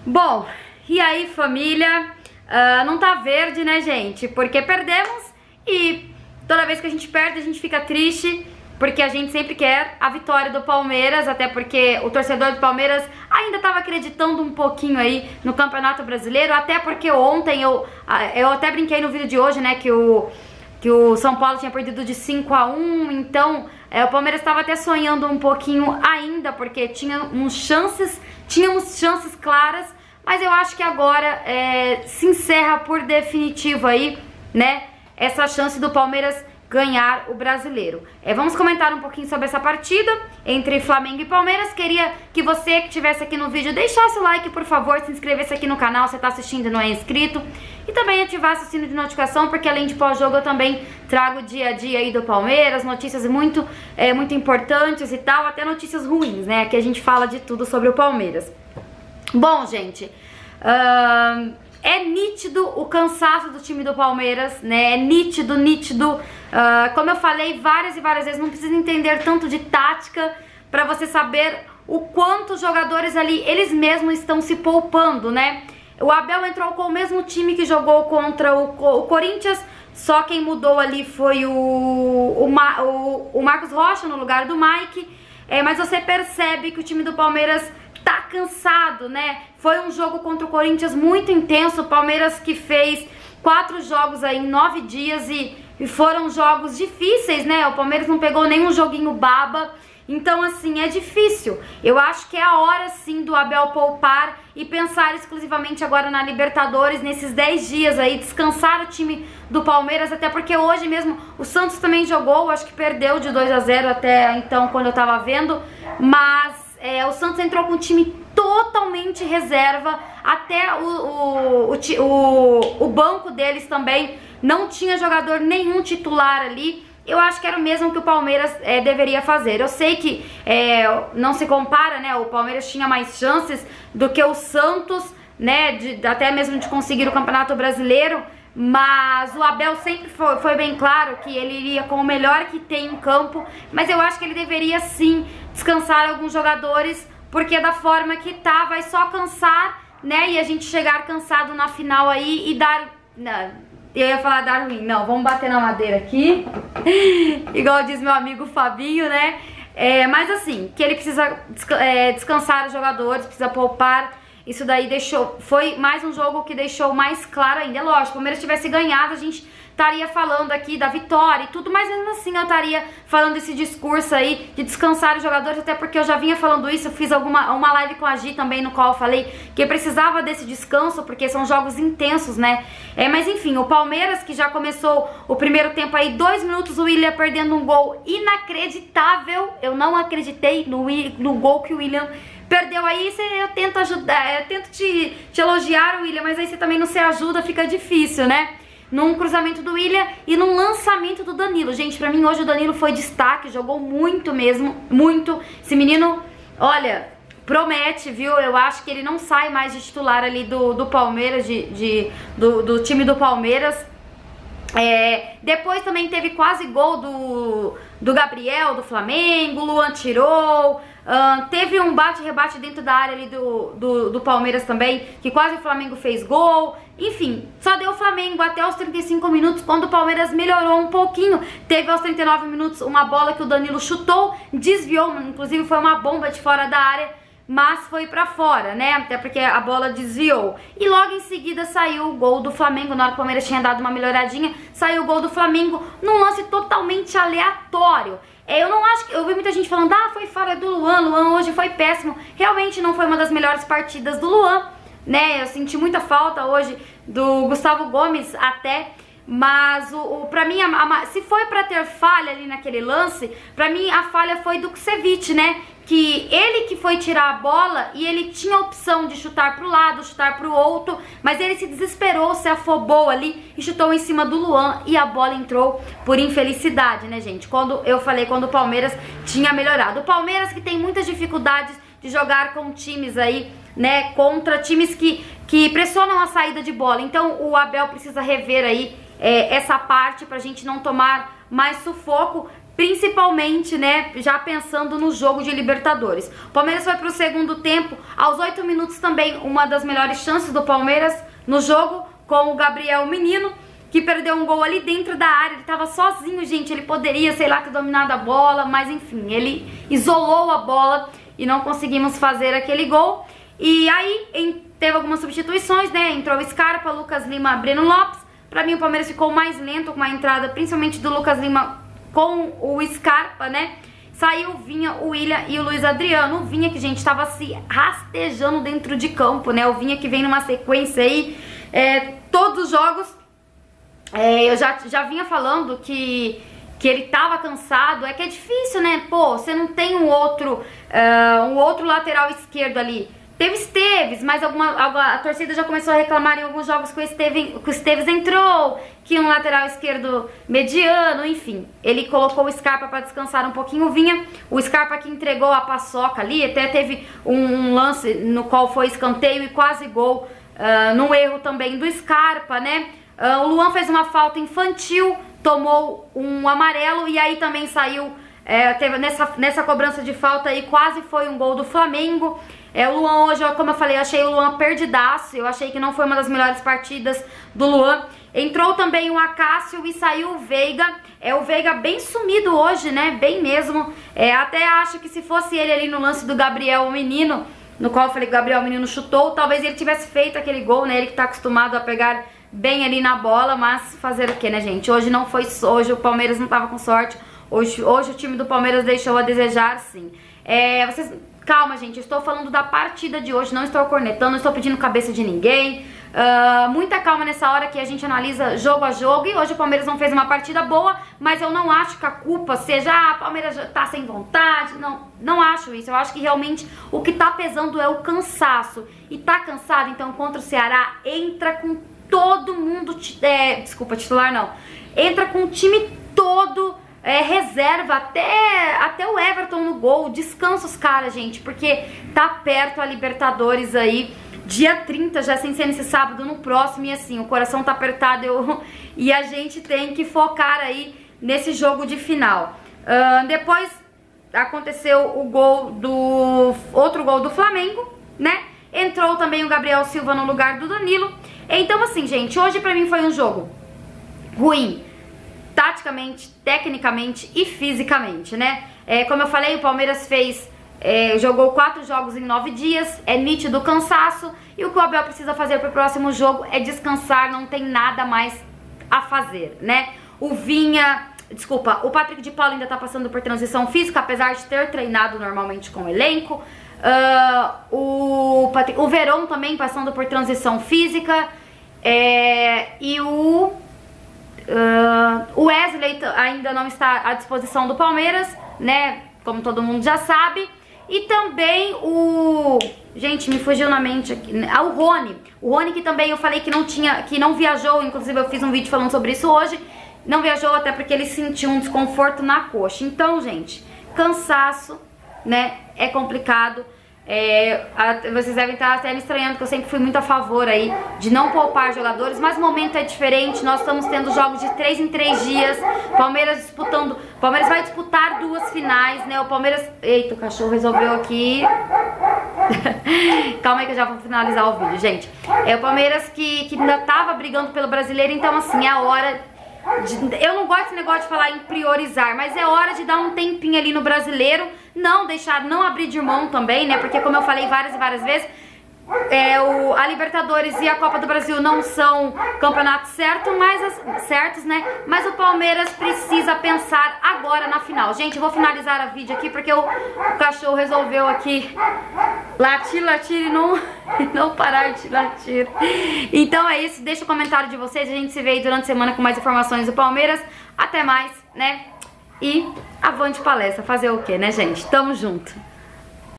Bom, e aí família, não tá verde, né gente? Porque perdemos e toda vez que a gente perde a gente fica triste, porque a gente sempre quer a vitória do Palmeiras, até porque o torcedor do Palmeiras ainda tava acreditando um pouquinho aí no Campeonato Brasileiro, até porque ontem eu até brinquei no vídeo de hoje, né, que o São Paulo tinha perdido de 5-1, então o Palmeiras estava até sonhando um pouquinho ainda, porque tínhamos chances claras, mas eu acho que agora se encerra por definitivo aí, né, essa chance do Palmeiras ganhar o Brasileiro. Vamos comentar um pouquinho sobre essa partida entre Flamengo e Palmeiras. Queria que você que estivesse aqui no vídeo deixasse o like, por favor, se inscrevesse aqui no canal se está assistindo e não é inscrito, e também ativasse o sino de notificação, porque além de pós-jogo eu também trago o dia a dia aí do Palmeiras, notícias muito importantes e tal, até notícias ruins, né? Aqui a gente fala de tudo sobre o Palmeiras. Bom, gente, é nítido o cansaço do time do Palmeiras, né? É nítido. Como eu falei várias e várias vezes, não precisa entender tanto de tática pra você saber o quanto os jogadores ali, eles mesmos estão se poupando, né? O Abel entrou com o mesmo time que jogou contra o Corinthians, só quem mudou ali foi o Marcos Rocha no lugar do Mike, mas você percebe que o time do Palmeiras tá cansado, né? Foi um jogo contra o Corinthians muito intenso, o Palmeiras que fez 4 jogos aí em 9 dias e foram jogos difíceis, né? O Palmeiras não pegou nenhum joguinho baba, então assim, é difícil. Eu acho que é a hora sim do Abel poupar e pensar exclusivamente agora na Libertadores, nesses 10 dias aí, descansar o time do Palmeiras, até porque hoje mesmo o Santos também jogou, acho que perdeu de 2-0 até então quando eu tava vendo, mas o Santos entrou com um time totalmente reserva, até o banco deles também não tinha jogador nenhum titular ali. Eu acho que era o mesmo que o Palmeiras deveria fazer. Eu sei que não se compara, né? O Palmeiras tinha mais chances do que o Santos, né? Até mesmo de conseguir o Campeonato Brasileiro. Mas o Abel sempre foi bem claro que ele iria com o melhor que tem em campo. Mas eu acho que ele deveria sim descansar alguns jogadores, porque da forma que tá, vai só cansar, né? E a gente chegar cansado na final aí e dar... Eu ia falar dar ruim, não, vamos bater na madeira aqui. Igual diz meu amigo Fabinho, né? Mas assim, que ele precisa descansar os jogadores, precisa poupar. Isso daí foi mais um jogo que deixou mais claro ainda. É lógico, se o Palmeiras tivesse ganhado, a gente estaria falando aqui da vitória e tudo, mas mesmo assim eu estaria falando esse discurso aí de descansar os jogadores, até porque eu já vinha falando isso. Eu fiz uma live com a Gi também, no qual eu falei que precisava desse descanso, porque são jogos intensos, né? Mas enfim, o Palmeiras que já começou o primeiro tempo aí, 2 minutos, o William perdendo um gol inacreditável. Eu não acreditei no gol que o William perdeu aí. Eu tento ajudar, eu tento te elogiar, William, mas aí você também não se ajuda, fica difícil, né? Num cruzamento do William e num lançamento do Danilo. Gente, pra mim hoje o Danilo foi destaque, jogou muito mesmo, muito. Esse menino, olha, promete, viu? Eu acho que ele não sai mais de titular ali do Palmeiras, do time do Palmeiras. Depois também teve quase gol do Gabriel, do Flamengo, o Luan tirou. Teve um bate-rebate dentro da área ali do Palmeiras também, que quase o Flamengo fez gol. Enfim, só deu o Flamengo até os 35 minutos, quando o Palmeiras melhorou um pouquinho. Teve aos 39 minutos uma bola que o Danilo chutou, desviou, inclusive foi uma bomba de fora da área, mas foi pra fora, né? Até porque a bola desviou. E logo em seguida saiu o gol do Flamengo. Na hora que o Palmeiras tinha dado uma melhoradinha, saiu o gol do Flamengo num lance totalmente aleatório. Eu não acho que... Eu vi muita gente falando, foi falha do Luan hoje foi péssimo. Realmente não foi uma das melhores partidas do Luan, né? Eu senti muita falta hoje do Gustavo Gomes até. Mas pra mim, se foi pra ter falha ali naquele lance, pra mim a falha foi do Kusevich, né? Que ele que foi tirar a bola e ele tinha a opção de chutar pro lado, chutar pro outro, mas ele se desesperou, se afobou ali e chutou em cima do Luan e a bola entrou por infelicidade, né, gente? Quando o Palmeiras tinha melhorado. O Palmeiras que tem muitas dificuldades de jogar com times aí, né, contra times que pressionam a saída de bola. Então o Abel precisa rever aí essa parte pra gente não tomar mais sufoco, principalmente, né, já pensando no jogo de Libertadores. O Palmeiras foi pro segundo tempo, aos 8 minutos também, uma das melhores chances do Palmeiras no jogo, com o Gabriel Menino, que perdeu um gol ali dentro da área. Ele tava sozinho, gente, ele poderia, sei lá, ter dominado a bola, mas enfim, ele isolou a bola e não conseguimos fazer aquele gol. E aí teve algumas substituições, né, entrou o Scarpa, Lucas Lima, Breno Lopes. Pra mim o Palmeiras ficou mais lento com a entrada, principalmente do Lucas Lima com o Scarpa, né? Saiu o Vinha, o William e o Luiz Adriano. O Vinha que, gente, tava se rastejando dentro de campo, né? O Vinha que vem numa sequência aí, todos os jogos, eu já vinha falando que ele tava cansado. É que é difícil, né? Pô, você não tem um outro lateral esquerdo ali. Teve Esteves, mas a torcida já começou a reclamar em alguns jogos que o Esteves entrou, que um lateral esquerdo mediano, enfim. Ele colocou o Scarpa para descansar um pouquinho o Vinha. O Scarpa que entregou a paçoca ali, até teve um lance no qual foi escanteio e quase gol, num erro também do Scarpa, né? O Luan fez uma falta infantil, tomou um amarelo e aí também saiu, teve nessa cobrança de falta aí, quase foi um gol do Flamengo. O Luan hoje, como eu falei, eu achei o Luan perdidaço. Eu achei que não foi uma das melhores partidas do Luan. Entrou também o Acácio e saiu o Veiga. O Veiga bem sumido hoje, né? Bem mesmo. Até acho que se fosse ele ali no lance do Gabriel Menino, no qual eu falei que o Gabriel Menino chutou, talvez ele tivesse feito aquele gol, né? Ele que tá acostumado a pegar bem ali na bola, mas fazer o que, né, gente? Hoje não foi, hoje o Palmeiras não tava com sorte. Hoje o time do Palmeiras deixou a desejar, sim. Calma, gente, eu estou falando da partida de hoje, não estou cornetando, não estou pedindo cabeça de ninguém. Muita calma nessa hora que a gente analisa jogo a jogo. E hoje o Palmeiras não fez uma partida boa, mas eu não acho que a culpa seja o Palmeiras já tá sem vontade. Não acho isso. Eu acho que realmente o que tá pesando é o cansaço. E tá cansado, então contra o Ceará entra com todo mundo, desculpa, titular não, entra com o time todo, reserva, até o Everton no gol. Descansa os caras, gente, porque tá perto a Libertadores aí, dia 30, já sem ser nesse sábado, no próximo. E assim, o coração tá apertado e a gente tem que focar aí nesse jogo de final. Depois aconteceu outro gol do Flamengo, né? Entrou também o Gabriel Silva no lugar do Danilo. Então assim, gente, hoje pra mim foi um jogo ruim, taticamente, tecnicamente e fisicamente, né? Como eu falei, o Palmeiras jogou 4 jogos em 9 dias, é nítido o cansaço, e o que o Abel precisa fazer pro próximo jogo é descansar, não tem nada mais a fazer, né? O Patrick de Paula ainda tá passando por transição física, apesar de ter treinado normalmente com o elenco. O Verón também passando por transição física, e o Wesley ainda não está à disposição do Palmeiras, né, como todo mundo já sabe. E também gente, me fugiu na mente aqui, o Rony que também eu falei que não viajou, inclusive eu fiz um vídeo falando sobre isso hoje. Não viajou até porque ele sentiu um desconforto na coxa. Então, gente, cansaço, né, é complicado. Vocês devem estar até me estranhando, que eu sempre fui muito a favor aí de não poupar jogadores, mas o momento é diferente. Nós estamos tendo jogos de 3 em 3 dias. Palmeiras vai disputar 2 finais, né? O Palmeiras... Eita, o cachorro resolveu aqui. Calma aí que eu já vou finalizar o vídeo, gente. O Palmeiras que ainda tava brigando pelo brasileiro, então assim, é a hora... Eu não gosto desse negócio de falar em priorizar, mas é hora de dar um tempinho ali no brasileiro, não abrir de mão também, né? Porque como eu falei várias e várias vezes, a Libertadores e a Copa do Brasil não são campeonatos certos, né? Mas o Palmeiras precisa pensar agora na final. Gente, eu vou finalizar o vídeo aqui porque o cachorro resolveu aqui latir e não parar de latir. Então é isso, deixa o comentário de vocês, a gente se vê aí durante a semana com mais informações do Palmeiras. Até mais, né? E avante palestra, fazer o quê, né, gente? Tamo junto!